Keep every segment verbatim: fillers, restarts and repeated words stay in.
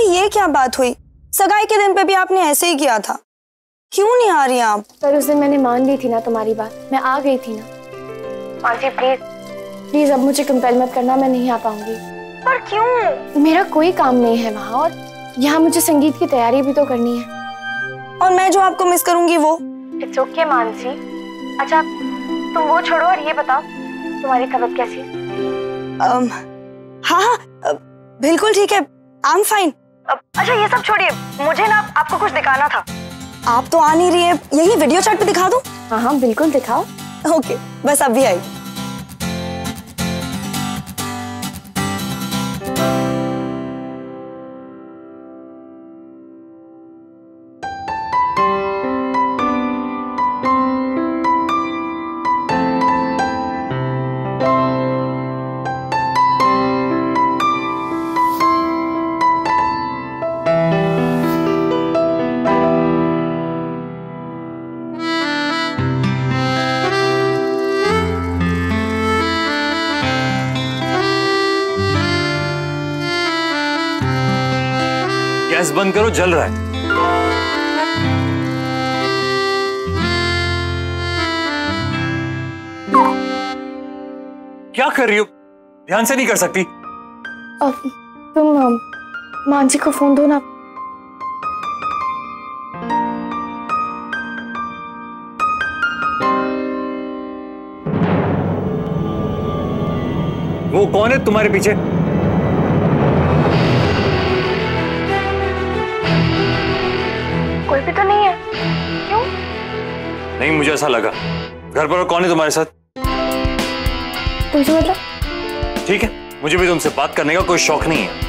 भाभी ये क्या बात हुई? सगाई के दिन पे भी आपने ऐसे ही किया था, क्यों नहीं आ रही आप? पर उस दिन मैंने मान ली थी ना तुम्हारी बात, मैं आ गई थी ना। मानसी प्लीज प्लीज अब मुझे कंपेल मत करना, मैं नहीं आ पाऊंगी। पर क्यों? मेरा कोई काम नहीं है वहाँ, और यहाँ मुझे संगीत की तैयारी भी तो करनी है। और मैं जो आपको मिस करूंगी वो? It's okay Mansi. अच्छा तुम वो छोड़ो और ये बताओ तुम्हारी तबीयत कैसी है? um, हाँ हाँ बिल्कुल ठीक है, आई एम फाइन। अच्छा ये सब छोड़िए, मुझे ना आपको कुछ दिखाना था। आप तो आ नहीं रही है, यही वीडियो चैट पे दिखा दूं? हाँ हाँ बिल्कुल दिखाओ। ओके बस अभी आई। गैस बंद करो, जल रहा है। क्या कर रही हो? ध्यान से नहीं कर सकती? अब तुम मानसी को फोन दो ना। वो कौन है तुम्हारे पीछे? कोई भी तो नहीं है। क्यों? नहीं, मुझे ऐसा लगा। घर पर कौन है तुम्हारे साथ? तुझे मतलब? ठीक है, मुझे भी तुमसे बात करने का कोई शौक नहीं है।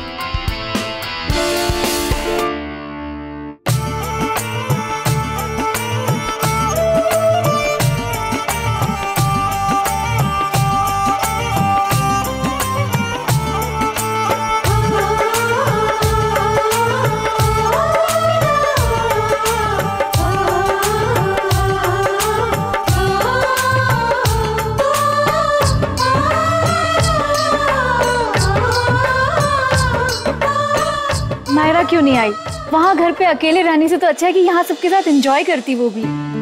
नायरा क्यों नहीं आई? वहाँ घर पे अकेले रहने से तो अच्छा है कि यहाँ सबके साथ एंजॉय करती वो भी।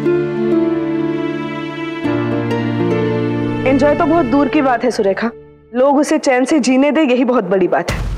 एंजॉय तो बहुत दूर की बात है सुरेखा, लोग उसे चैन से जीने दे, यही बहुत बड़ी बात है।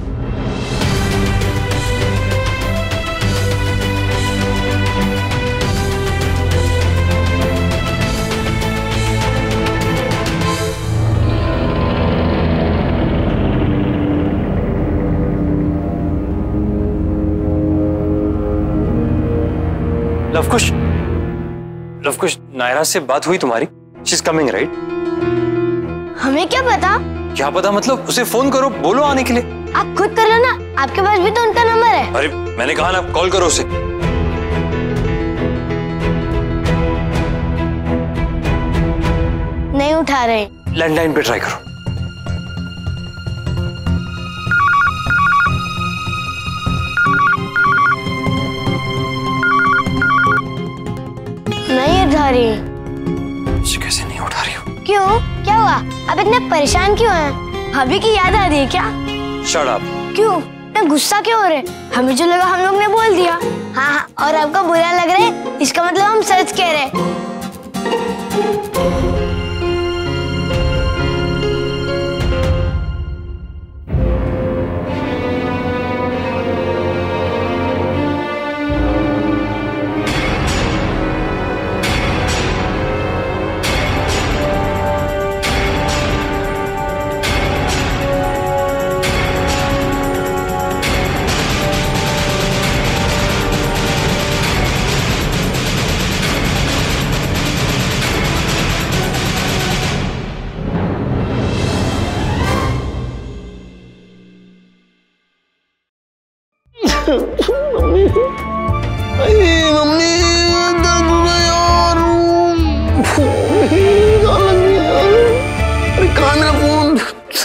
लवकुश, लवकुश, नायरा से बात हुई तुम्हारी? She is coming right? हमें क्या पता? क्या पता मतलब? उसे फोन करो, बोलो आने के लिए। आप खुद कर लो ना, आपके पास भी तो उनका नंबर है। अरे मैंने कहा ना, कॉल करो उसे। नहीं उठा रहे। लैंडलाइन पे ट्राई करो। नहीं उठा रही। कैसे नहीं उठा रही हो? क्यों? क्या हुआ? अब इतने परेशान क्यों हैं? भाभी की याद आ रही है क्या? Shut up. क्यों? इतना गुस्सा क्यों हो रहे? हमें जो लगा हम लोग ने बोल दिया। हाँ हाँ, और आपको बुरा लग रहा है, इसका मतलब हम सच कह रहे। मम्मी, मम्मी दर्द हो रहा है यार। अरे कहाँ मेरा फोन?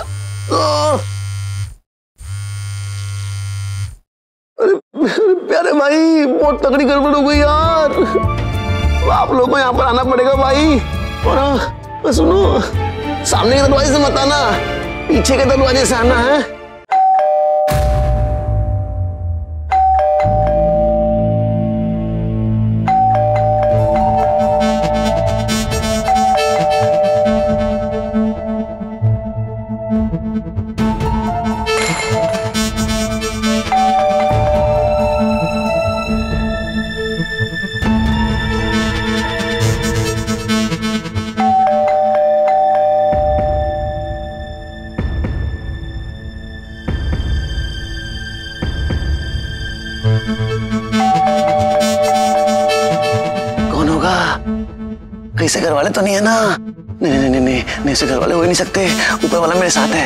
अरे प्यारे भाई, बहुत तगड़ी गड़बड़ हो गई यार। आप लोगों को यहाँ पर आना पड़ेगा भाई। और सुनो, सामने के दरवाजे से मत आना, पीछे के दरवाजे से आना है। कौन होगा? कहीं से घर वाले तो नहीं है ना? नहीं नहीं नहीं नहीं नहीं से घर वाले हो ही नहीं सकते, ऊपर वाला मेरे साथ है।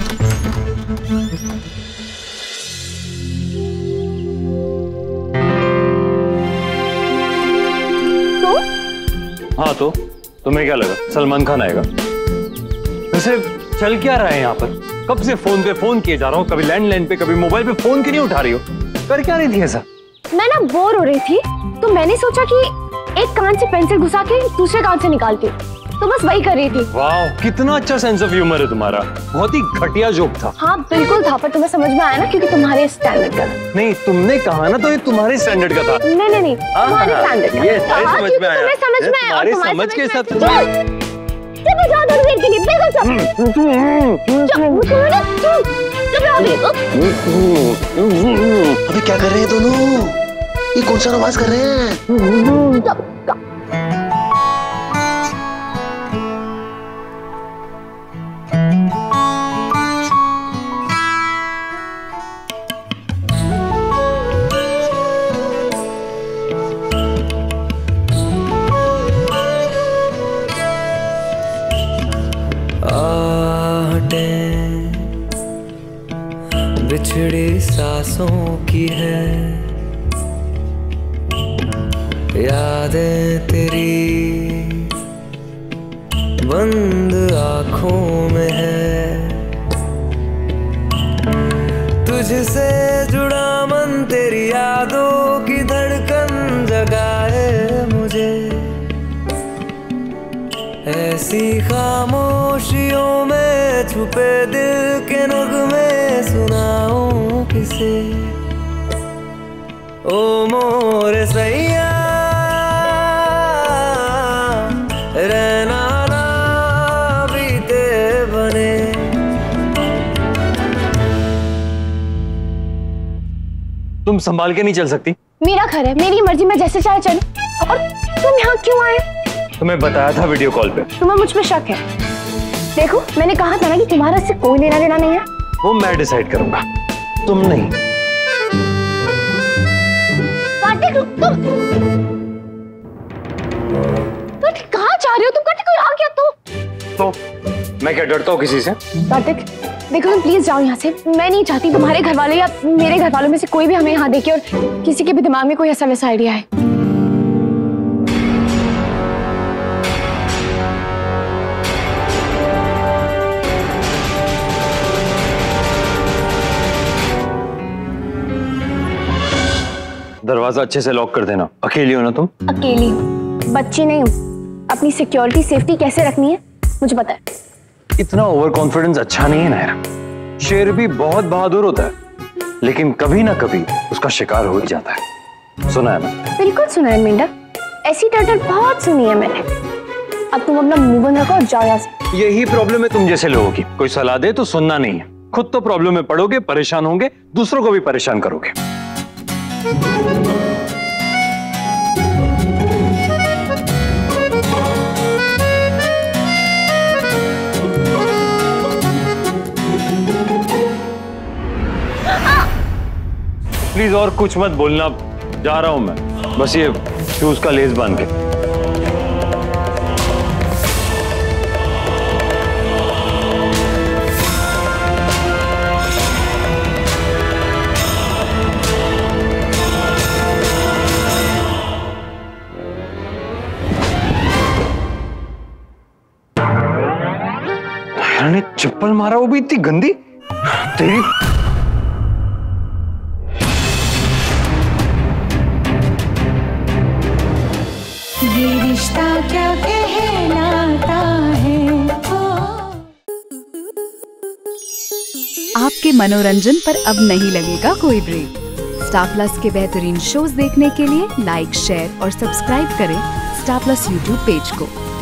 तो? हाँ तो तुम्हें क्या लगा सलमान खान आएगा? वैसे चल क्या रहा है यहाँ पर? कब से फोन पे फोन किए जा रहा हूँ, कभी लैंडलाइन पे कभी मोबाइल पे, फोन क्यों नहीं उठा रही हो? कर क्या रही थी ऐसा? मैं ना बोर हो रही थी तो मैंने सोचा कि एक कान से पेंसिल घुसा के दूसरे कान से निकालती हूँ, तो बस वही कर रही थी। वाह कितना अच्छा सेंस ऑफ ह्यूमर है तुम्हारा, बहुत ही घटिया जोक था। हाँ बिल्कुल था, पर तुम्हें समझ में आया ना क्योंकि तुम्हारे स्टैंडर्ड का था। नहीं तुमने कहा ना तो ये तुम्हारे स्टैंडर्ड का था। नहीं नहीं नहीं तुम्हारे स्टैंडर्ड का। ये समझ में आया, तुम्हें समझ में आया और तुम्हारे समझ के साथ चुप हो जाओ थोड़ी देर के लिए, बिल्कुल चुप चुप रहो। अबे क्या कर रहे हैं दोनों? ये कौन सा आवाज कर रहे हैं? बिछड़ी सांसों की है यादें तेरी बंद आंखों में है, तुझसे जुड़ा मन तेरी यादों की धड़कन जगाए मुझे, ऐसी खामोशियों में छुपे दिल के नगमे सुनाऊं किसे। ओ मोरे सैया रहना ना बीते बने। तुम संभाल के नहीं चल सकती? मेरा घर है, मेरी मर्जी, मैं जैसे चाहे चलूं। और तुम यहाँ क्यों आए? तुम्हें बताया था वीडियो कॉल पे। तुम्हें मुझ पे शक है? देखो मैंने कहा था ना कि तुम्हारा इससे कोई लेना देना नहीं है। वो मैं डिसाइड करूंगा, तुम नहीं। कार्तिक तुम तुम कहाँ जा रहे हो? तुम कार्तिक कोई आ गया तो तो मैं क्या डरता हूँ किसी से? कार्तिक देखो तुम प्लीज जाओ यहाँ से, मैं नहीं चाहती तुम्हारे घर वाले या मेरे घर वालों में से कोई भी हमें यहाँ देखे और किसी के भी दिमाग में कोई ऐसा वैसा आइडिया है। दरवाजा अच्छे से लॉक कर देना। अकेली हो ना तुम? अकेली हूँ, बच्ची नहीं हूँ। अपनी सिक्योरिटी सेफ्टी कैसे रखनी है मुझे पता है। इतना ओवर कॉन्फिडेंस अच्छा नहीं है नायरा। शेर भी बहुत बहादुर होता है, लेकिन कभी ना कभी उसका शिकार हो ही जाता है। सुना है ना? बिल्कुल सुना है मेंढा, ऐसी टर्टल बहुत सुनी है मैंने। अब तुम अपना मुंह बंद रखो और जाओ यहाँ से। यही प्रॉब्लम है तुम जैसे लोगों की, कोई सलाह दे तो सुनना नहीं है। खुद तो प्रॉब्लम में पड़ोगे, परेशान होंगे, दूसरों को भी परेशान करोगे। प्लीज और कुछ मत बोलना, जा रहा हूं मैं, बस ये शूज का लेस बांध के। ने चप्पल मारा, वो भी इतनी गंदी। तेरी ये रिश्ता क्या कहलाता है। आपके मनोरंजन पर अब नहीं लगेगा कोई ब्रेक। स्टार प्लस के बेहतरीन शोज देखने के लिए लाइक, शेयर और सब्सक्राइब करें स्टार प्लस यूट्यूब पेज को।